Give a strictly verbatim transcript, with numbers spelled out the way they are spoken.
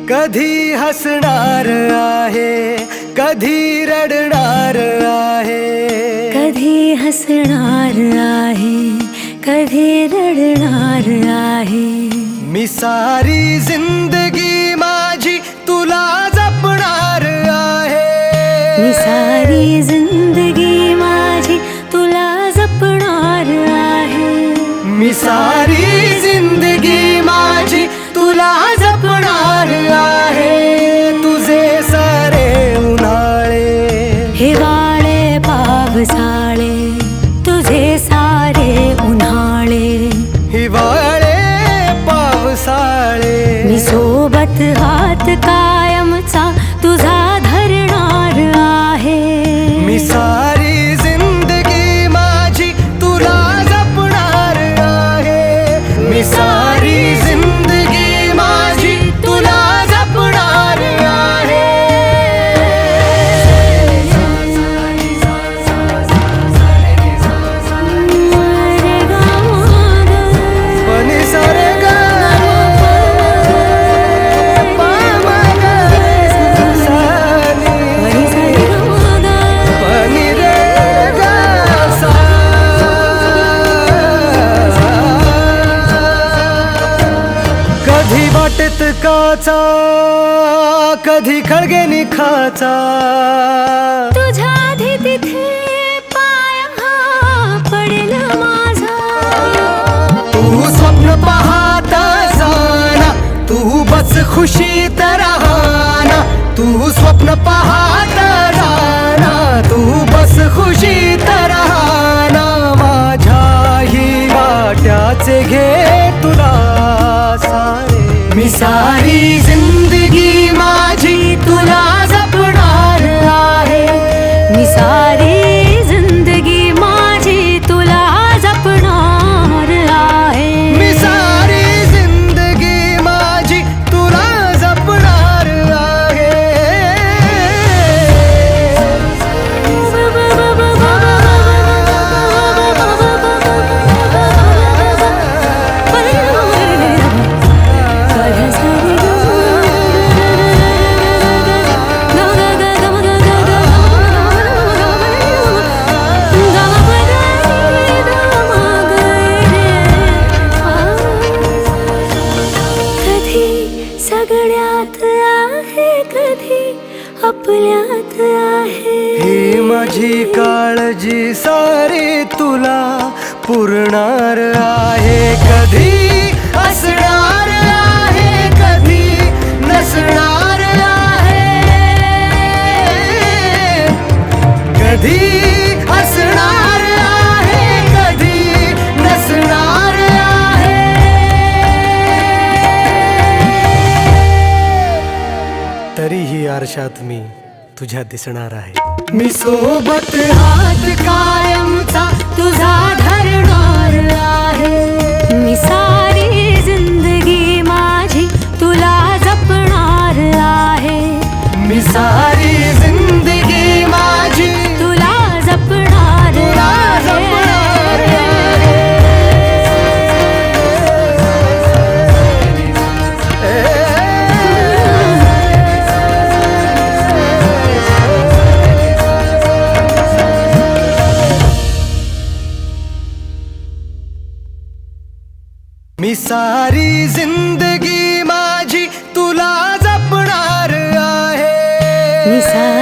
कधी हसणार आहे, कधी रडणार आहे, कधी हसणार आहे, कधी रडणार आहे। मी सारी जिंदगी माझी तुला जपणार आहे, मी सारी जिंदगी माझी तुला जपणार आहे, मी सारी जिंदगी माझी तुला जपणार आहे। तुझे सारे उन्हाळे हिवाळे पावसाळे, तुझे सारे उन्हाळे हिवाळे पावसाळे, मी सोबत हात कायमचा तुझा धरणार आहे। मी सारी जिंदगी माझी तुला जपणार आहे, मी सारी जिंदगी माझी तुला जपणार आहे। पनी सारे गा कधी वाटेत काचा, कधी खळगे निखाचा, तुझ्या आधी तिथे पाय हा पडेल माझा। तू स्वप्न पाहत जाना, तू बस खुशीत राहना, तू स्वप्न पाहत जाना, तू बस खुशीत राहना। माझ्याही वाट्याचे घे तुला सारे, मी सारी जिंदगी माझी तुला जपणार आहे, मी सारी जिंदगी माझी तुला जपणार आहे, मी सारी जिंदगी माझी तुला जपणार आहे। सगळ्यात आहे, कधी आपल्यात आहे, ही माझी काळजी सारी तुला पुरणार आहे। कधी असणार आहे, कधी नसणार आहे, कधी असणार आहे, कधी नसणार आहे। तरीही आरशात मी तुझ्या दिसणार आहे, मी सोबत हात कायमचा तुझा धरणार आहे, मी सारी जिंदगी माझी तुला जपणार आहे, मी सारी जिंदगी माझी तुला जपणार जपणार आहे। मी सारी जिंदगी माझी तुला जपणार आहे, मी सारी